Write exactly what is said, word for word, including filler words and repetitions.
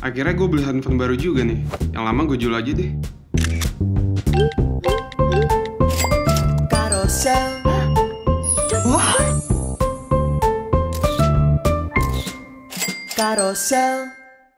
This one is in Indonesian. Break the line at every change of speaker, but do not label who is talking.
Akhirnya gue beli handphone baru juga nih. Yang lama gue jual aja deh.
Carousel. Wah. Carousel.